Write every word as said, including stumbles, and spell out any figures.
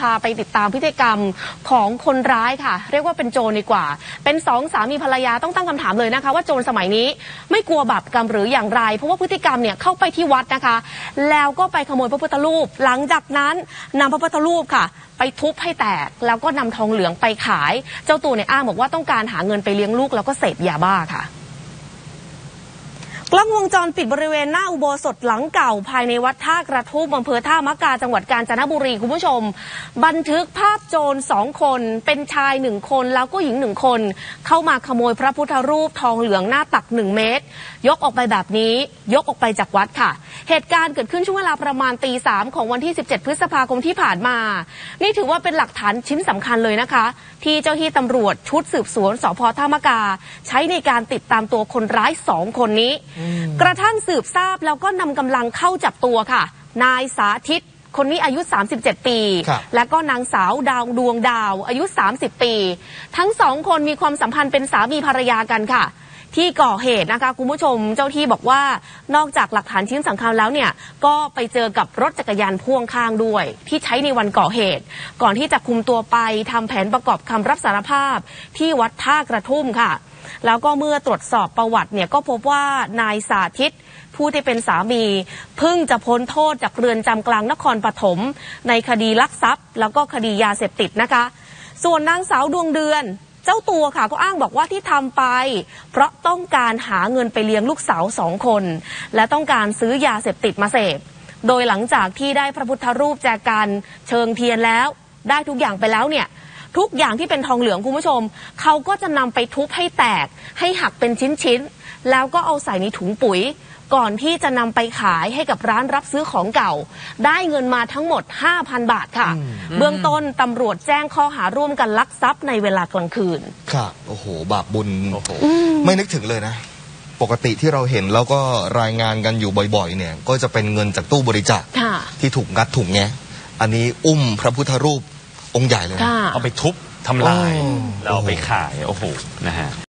าไปติดตามพฤติกรรมของคนร้ายค่ะเรียกว่าเป็นโจรดีกว่าเป็นสองสามีภรรยาต้องตั้งคำถามเลยนะคะว่าโจรสมัยนี้ไม่กลัวบาปกรรมหรืออย่างไรเพราะว่าพฤติกรรมเนี่ยเข้าไปที่วัดนะคะแล้วก็ไปขโมยพระพุทธรูปหลังจากนั้นนำพระพุทธรูปค่ะไปทุบให้แตกแล้วก็นำทองเหลืองไปขายเจ้าตัวเนี่ยอ้างบอกว่าต้องการหาเงินไปเลี้ยงลูกแล้วก็เสพยาบ้าค่ะกล้องวงจรปิดบริเวณหน้าอุโบสถหลังเก่าภายในวัดท่ากระทุ่มอำเภอท่ามะกาจังหวัดกาญจนบุรีคุณผู้ชมบันทึกภาพโจรสองคนเป็นชายหนึ่งคนแล้วก็หญิงหนึ่งคนเข้ามาขโมยพระพุทธรูปทองเหลืองหน้าตักหนึ่งเมตรยกออกไปแบบนี้ยกออกไปจากวัดค่ะเหตุการณ์เกิดขึ้นช่วงเวลาประมาณตีสามของวันที่สิบเจ็ดพฤษภาคมที่ผ่านมานี่ถือว่าเป็นหลักฐานชิ้นสำคัญเลยนะคะที่เจ้าที่ตำรวจชุดสืบสวนสภ.ท่ามะกาใช้ในการติดตามตัวคนร้ายสองคนนี้กระทั่งสืบทราบแล้วก็นำกำลังเข้าจับตัวค่ะนายสาธิตคนนี้อายุสามสิบเจ็ดปีและก็นางสาวดาวดวงดาวอายุสามสิบปีทั้งสองคนมีความสัมพันธ์เป็นสามีภรรยากันค่ะที่ก่อเหตุนะคะคุณผู้ชมเจ้าที่บอกว่านอกจากหลักฐานชิ้นสำคัญแล้วเนี่ยก็ไปเจอกับรถจักรยานพ่วงข้างด้วยที่ใช้ในวันก่อเหตุก่อนที่จะคุมตัวไปทำแผนประกอบคำรับสารภาพที่วัดท่ากระทุ่มค่ะแล้วก็เมื่อตรวจสอบประวัติเนี่ยก็พบว่านายสาธิตผู้ที่เป็นสามีเพิ่งจะพ้นโทษจากเรือนจำกลางนครปฐมในคดีลักทรัพย์แล้วก็คดียาเสพติดนะคะส่วนนางสาวดวงเดือนเจ้าตัวค่ะก็อ้างบอกว่าที่ทำไปเพราะต้องการหาเงินไปเลี้ยงลูกสาวสองคนและต้องการซื้อยาเสพติดมาเสพโดยหลังจากที่ได้พระพุทธรูปแจกันเชิงเทียนแล้วได้ทุกอย่างไปแล้วเนี่ยทุกอย่างที่เป็นทองเหลืองคุณผู้ชมเขาก็จะนำไปทุบให้แตกให้หักเป็นชิ้นๆแล้วก็เอาใส่ในถุงปุ๋ยก่อนที่จะนำไปขายให้กับร้านรับซื้อของเก่าได้เงินมาทั้งหมด ห้าพัน บาทค่ะเบื้องต้นตำรวจแจ้งข้อหาร่วมกันลักทรัพย์ในเวลากลางคืนครับโอ้โหบาปบุญไม่นึกถึงเลยนะปกติที่เราเห็นแล้วก็รายงานกันอยู่บ่อยๆเนี่ยก็จะเป็นเงินจากตู้บริจาคที่ถูกงัดถูกแงะอันนี้อุ้มพระพุทธรูปองค์ใหญ่เลยนะเอาไปทุบทำลายแล้วเอาไปขายโอ้โหนะฮะ